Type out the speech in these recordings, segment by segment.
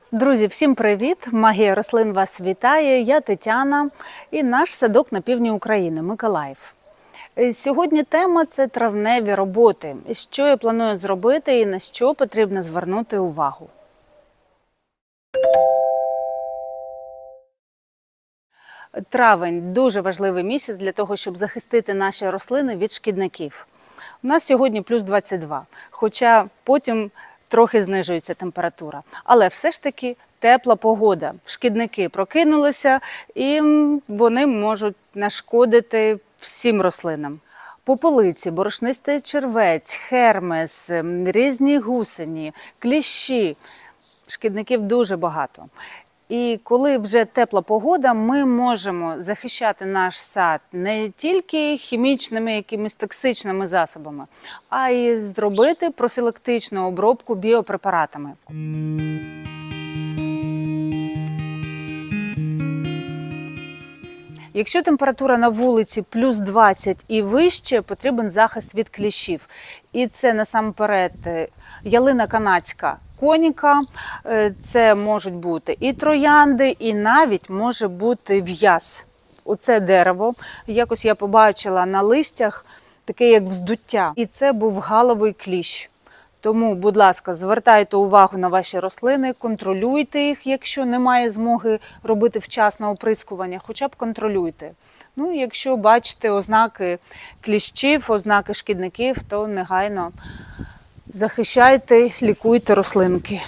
Друзі, всім привіт! Магія рослин вас вітає. Я Тетяна і наш садок на півдні України – Миколаїв. Сьогодні тема – це травневі роботи. Що я планую зробити і на що потрібно звернути увагу. Травень – дуже важливий місяць для того, щоб захистити наші рослини від шкідників. У нас сьогодні плюс 22, хоча потім трохи знижується температура. Але все ж таки тепла погода. Шкідники прокинулися і вони можуть нашкодити всім рослинам. Пополиці, борошнистий червець, хермес, різні гусені, кліщі. Шкідників дуже багато. І коли вже тепла погода, ми можемо захищати наш сад не тільки хімічними якимись токсичними засобами, а й зробити профілактичну обробку біопрепаратами. Якщо температура на вулиці плюс 20 і вище, потрібен захист від кліщів. І це насамперед ялина канадська, коніка, це можуть бути і троянди, і навіть може бути в'яз. Оце дерево, якось я побачила на листях, таке як вздуття. І це був галовий кліщ. Тому, будь ласка, звертайте увагу на ваші рослини, контролюйте їх, якщо немає змоги робити вчасне оприскування, хоча б контролюйте. Ну, якщо бачите ознаки кліщів, ознаки шкідників, то негайно захищайте, лікуйте рослинки.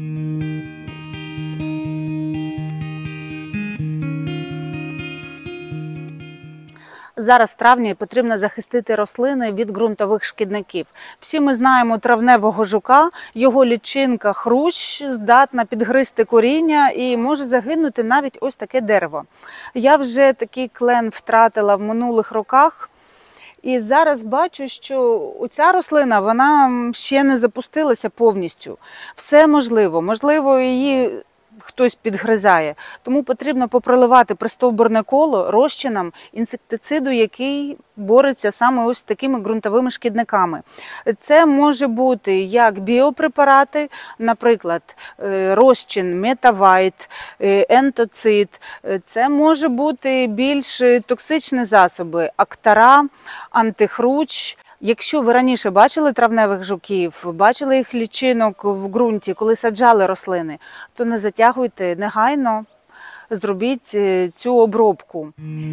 Зараз в травні потрібно захистити рослини від ґрунтових шкідників. Всі ми знаємо травневого жука, його личинка хрущ здатна підгризти коріння і може загинути навіть ось таке дерево. Я вже такий клен втратила в минулих роках. І зараз бачу, що ця рослина, вона ще не запустилася повністю. Все можливо. Можливо, її хтось підгризає. Тому потрібно попроливати пристовбурне коло розчином інсектициду, який бореться саме ось з такими ґрунтовими шкідниками. Це може бути як біопрепарати, наприклад, розчин метавайт, ентоцид. Це може бути більш токсичні засоби, актара, антихрущ. Якщо ви раніше бачили травневих жуків, бачили їх личинок в ґрунті, коли саджали рослини, то не затягуйте, негайно зробіть цю обробку.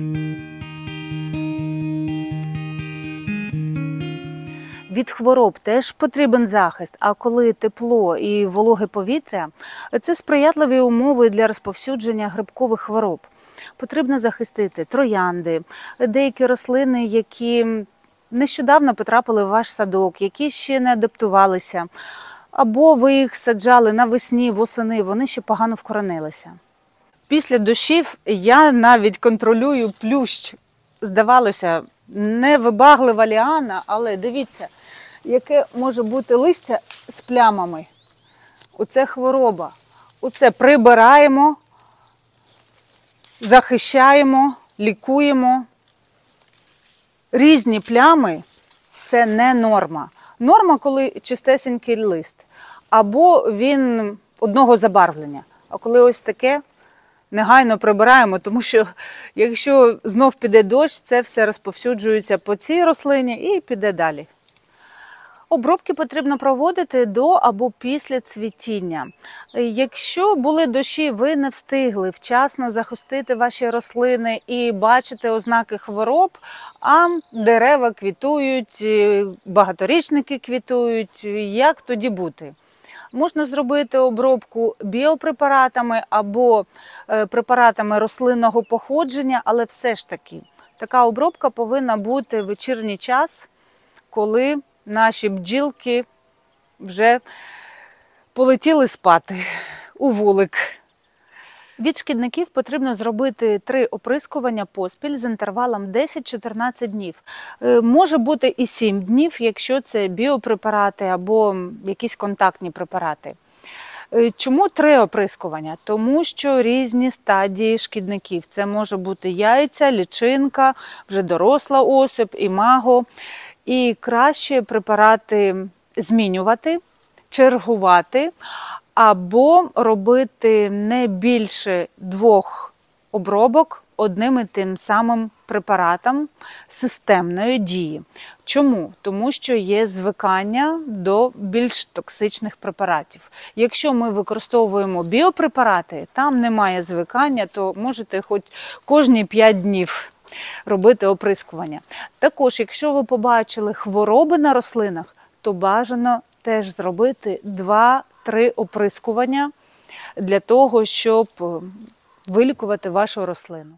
Від хвороб теж потрібен захист, а коли тепло і вологе повітря – це сприятливі умови для розповсюдження грибкових хвороб. Потрібно захистити троянди, деякі рослини, які нещодавно потрапили в ваш садок, які ще не адаптувалися, або ви їх саджали навесні, восени, вони ще погано вкоренилися. Після дощів я навіть контролюю плющ. Здавалося, невибаглива ліана, але дивіться, яке може бути листя з плямами. Оце хвороба. Оце прибираємо, захищаємо, лікуємо. Різні плями – це не норма. Норма, коли чистесенький лист, або він одного забарвлення. А коли ось таке, негайно прибираємо, тому що якщо знов піде дощ, це все розповсюджується по цій рослині і піде далі. Обробки потрібно проводити до або після цвітіння. Якщо були дощі, ви не встигли вчасно захистити ваші рослини і бачите ознаки хвороб, а дерева квітують, багаторічники квітують, як тоді бути? Можна зробити обробку біопрепаратами або препаратами рослинного походження, але все ж таки така обробка повинна бути в вечірній час, коли наші бджілки вже полетіли спати у вулик. Від шкідників потрібно зробити 3 оприскування поспіль з інтервалом 10-14 днів. Може бути і 7 днів, якщо це біопрепарати або якісь контактні препарати. Чому 3 оприскування? Тому що різні стадії шкідників. Це може бути яйця, личинка, вже доросла особь, імаго. І краще препарати змінювати, чергувати, або робити не більше 2 обробок одним і тим самим препаратом системної дії. Чому? Тому що є звикання до більш токсичних препаратів. Якщо ми використовуємо біопрепарати, там немає звикання, то можете хоч кожні 5 днів робити оприскування. Також, якщо ви побачили хвороби на рослинах, то бажано теж зробити 2-3 оприскування для того, щоб вилікувати вашу рослину.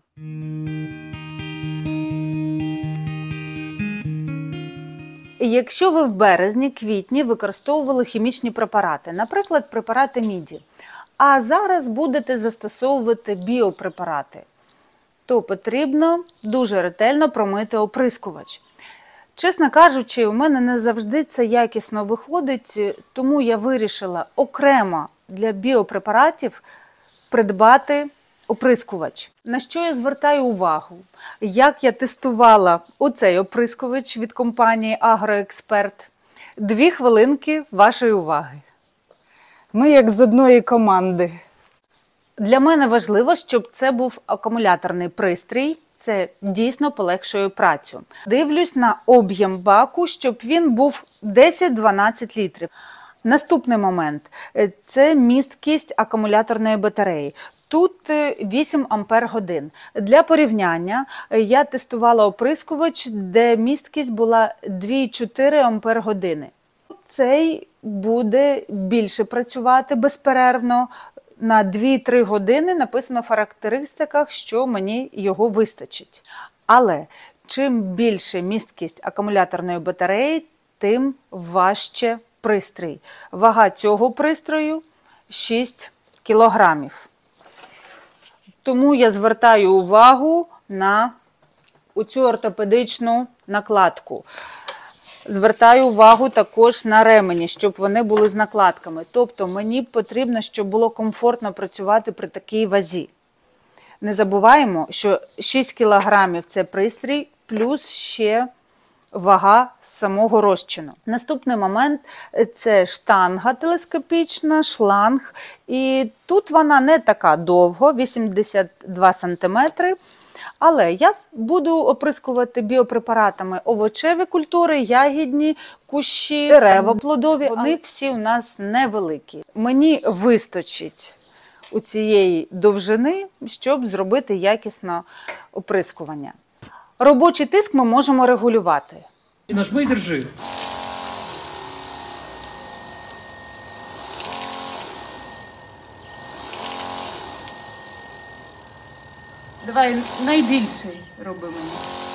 Якщо ви в березні-квітні використовували хімічні препарати, наприклад, препарати міді, а зараз будете застосовувати біопрепарати, то потрібно дуже ретельно промити оприскувач. Чесно кажучи, у мене не завжди це якісно виходить, тому я вирішила окремо для біопрепаратів придбати оприскувач. На що я звертаю увагу? Як я тестувала оцей оприскувач від компанії Агроексперт? 2 хвилинки вашої уваги. Ми як з одної команди. Для мене важливо, щоб це був акумуляторний пристрій. Це дійсно полегшує працю. Дивлюсь на об'єм баку, щоб він був 10-12 літрів. Наступний момент – це місткість акумуляторної батареї. Тут 8 Ампер-годин. Для порівняння я тестувала оприскувач, де місткість була 2,4 Ампер-години. Цей буде більше працювати безперервно. На 2-3 години написано в характеристиках, що мені його вистачить. Але чим більше місткість акумуляторної батареї, тим важче пристрій. Вага цього пристрою 6 кілограмів. Тому я звертаю увагу на оцю ортопедичну накладку. Звертаю увагу також на ремені, щоб вони були з накладками. Тобто мені потрібно, щоб було комфортно працювати при такій вазі. Не забуваємо, що 6 кілограмів – це пристрій, плюс ще вага самого розчину. Наступний момент – це штанга телескопічна, шланг. І тут вона не така довго, 82 см. Але я буду оприскувати біопрепаратами овочеві культури, ягідні, кущі, дерева плодові. Вони всі у нас невеликі. Мені вистачить у цієї довжини, щоб зробити якісне оприскування. Робочий тиск ми можемо регулювати. Нажми і держи. Давай найбільший роби мені.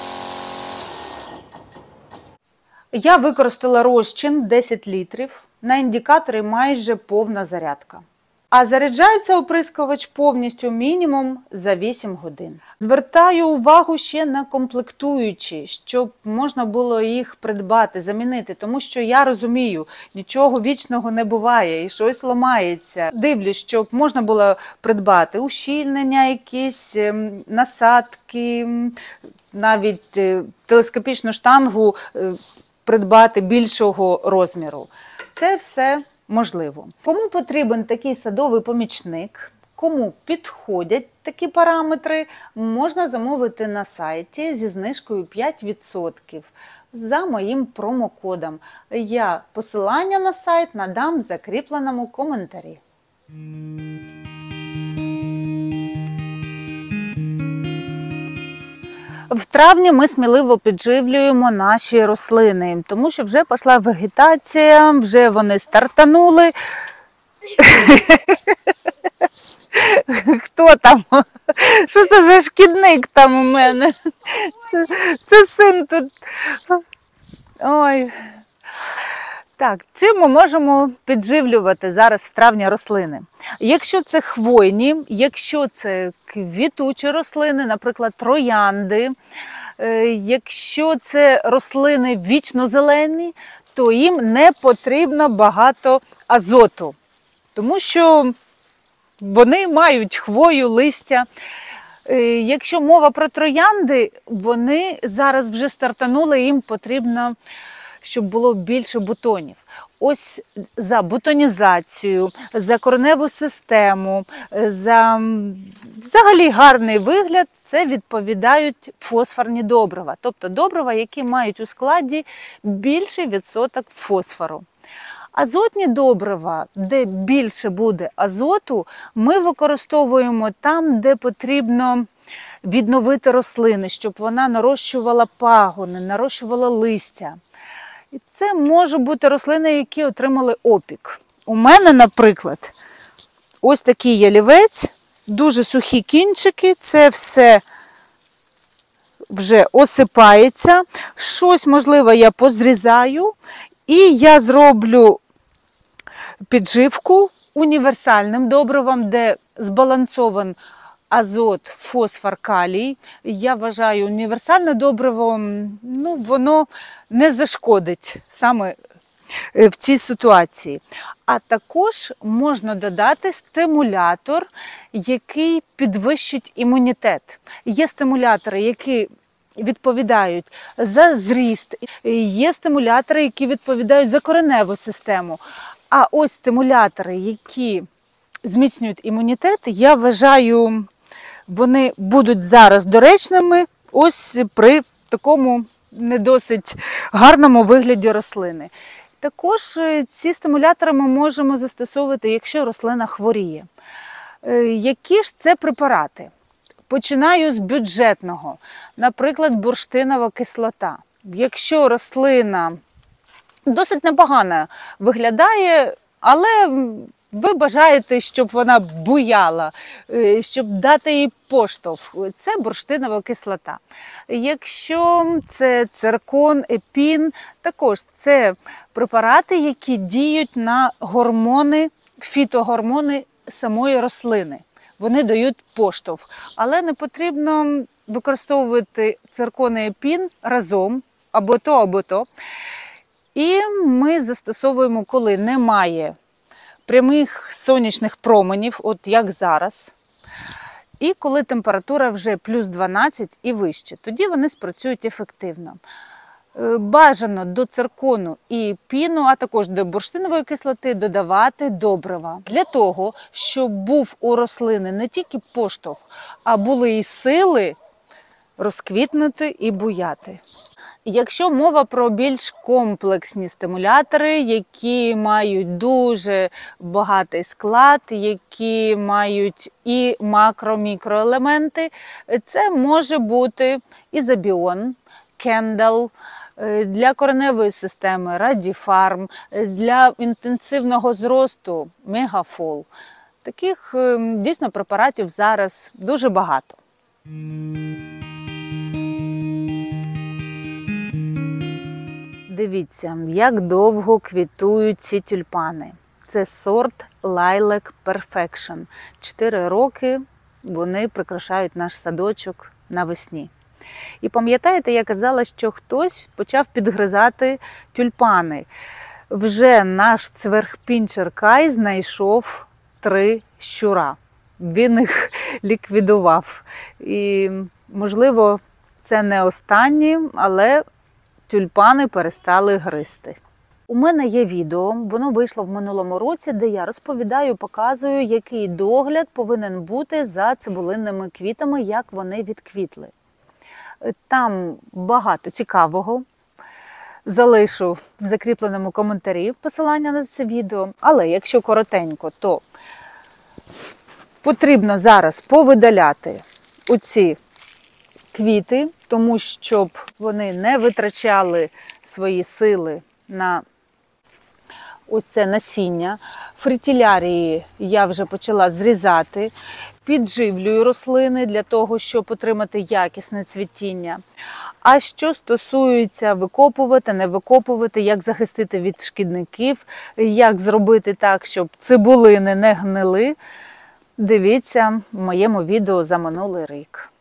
Я використала розчин 10 літрів. На індикаторі майже повна зарядка. А заряджається оприскувач повністю мінімум за 8 годин. Звертаю увагу ще на комплектуючі, щоб можна було їх придбати, замінити. Тому що я розумію, нічого вічного не буває і щось ламається. Дивлюсь, щоб можна було придбати ущільнення якісь, насадки, навіть телескопічну штангу придбати більшого розміру. Це все можливо. Кому потрібен такий садовий помічник, кому підходять такі параметри, можна замовити на сайті зі знижкою 5% за моїм промокодом. Я посилання на сайт надам в закріпленому коментарі. В травні ми сміливо підживлюємо наші рослини, тому що вже пішла вегетація, вже вони стартанули. Хто там? Що це за шкідник там у мене? Це син тут. Ой. Так, чим ми можемо підживлювати зараз в травні рослини? Якщо це хвойні, якщо це квітучі рослини, наприклад, троянди, якщо це рослини вічно-зелені, то їм не потрібно багато азоту, тому що вони мають хвою, листя. Якщо мова про троянди, вони зараз вже стартанули, їм потрібно щоб було більше бутонів. Ось за бутонізацію, за кореневу систему, за взагалі гарний вигляд це відповідають фосфорні добрива. Тобто добрива, які мають у складі більший відсоток фосфору. Азотні добрива, де більше буде азоту, ми використовуємо там, де потрібно відновити рослини, щоб вона нарощувала пагони, нарощувала листя. І це можуть бути рослини, які отримали опік. У мене, наприклад, ось такий ялівець, дуже сухі кінчики, це все вже осипається. Щось, можливо, я позрізаю, і я зроблю підживку універсальним добривом, де збалансований азот, фосфор, калій. Я вважаю, універсальне добриво, воно не зашкодить саме в цій ситуації. А також можна додати стимулятор, який підвищить імунітет. Є стимулятори, які відповідають за зріст, є стимулятори, які відповідають за кореневу систему. А ось стимулятори, які зміцнюють імунітет, я вважаю, вони будуть зараз доречними ось при такому не досить гарному вигляді рослини. Також ці стимулятори ми можемо застосовувати, якщо рослина хворіє. Які ж це препарати? Починаю з бюджетного. Наприклад, бурштинова кислота. Якщо рослина досить непогано виглядає, але ви бажаєте, щоб вона буяла, щоб дати їй поштовх. Це бурштинова кислота. Якщо це циркон, епін, також це препарати, які діють на гормони, фітогормони самої рослини. Вони дають поштовх. Але не потрібно використовувати циркон і епін разом, або то. І ми застосовуємо, коли немає прямих сонячних променів, от як зараз, і коли температура вже плюс 12 і вище, тоді вони спрацюють ефективно. Бажано до циркону і піну, а також до бурштинової кислоти додавати добрива. Для того, щоб був у рослини не тільки поштовх, а були і сили розквітнути і буяти. Якщо мова про більш комплексні стимулятори, які мають дуже багатий склад, які мають і макро-мікроелементи, це може бути ізобіон, кендал, для кореневої системи радіфарм, для інтенсивного зросту мегафол. Таких дійсно препаратів зараз дуже багато. Дивіться, як довго квітують ці тюльпани. Це сорт Lilac Perfection. 4 роки вони прикрашають наш садочок навесні. І пам'ятаєте, я казала, що хтось почав підгризати тюльпани. Вже наш цверхпінчер Кай знайшов 3 щура. Він їх ліквідував. І, можливо, це не останні, але тюльпани перестали гризти. У мене є відео, воно вийшло в минулому році, де я розповідаю, показую, який догляд повинен бути за цибулинними квітами, як вони відквітли. Там багато цікавого. Залишу в закріпленому коментарі посилання на це відео. Але якщо коротенько, то потрібно зараз повидаляти оці квіти, тому щоб вони не витрачали свої сили на ось це насіння. Фритілярії я вже почала зрізати, підживлюю рослини для того, щоб отримати якісне цвітіння. А що стосується викопувати, не викопувати, як захистити від шкідників, як зробити так, щоб цибулини не гнили, дивіться в моєму відео за минулий рік.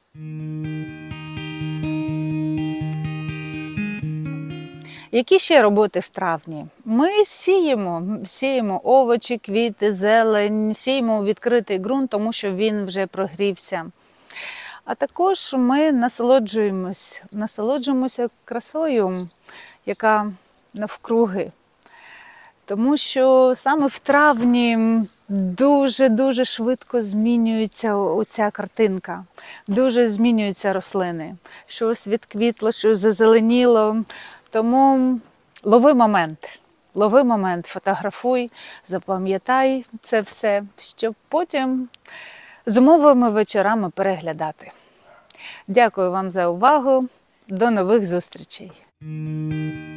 Які ще роботи в травні? Ми сіємо овочі, квіти, зелень, сіємо у відкритий ґрунт, тому що він вже прогрівся. А також ми насолоджуємося красою, яка навкруги. Тому що саме в травні дуже-дуже швидко змінюється оця картинка. Дуже змінюються рослини. Щось відквітло, щось зазеленіло. Тому лови момент, фотографуй, запам'ятай це все, щоб потім зимовими вечорами переглядати. Дякую вам за увагу. До нових зустрічей!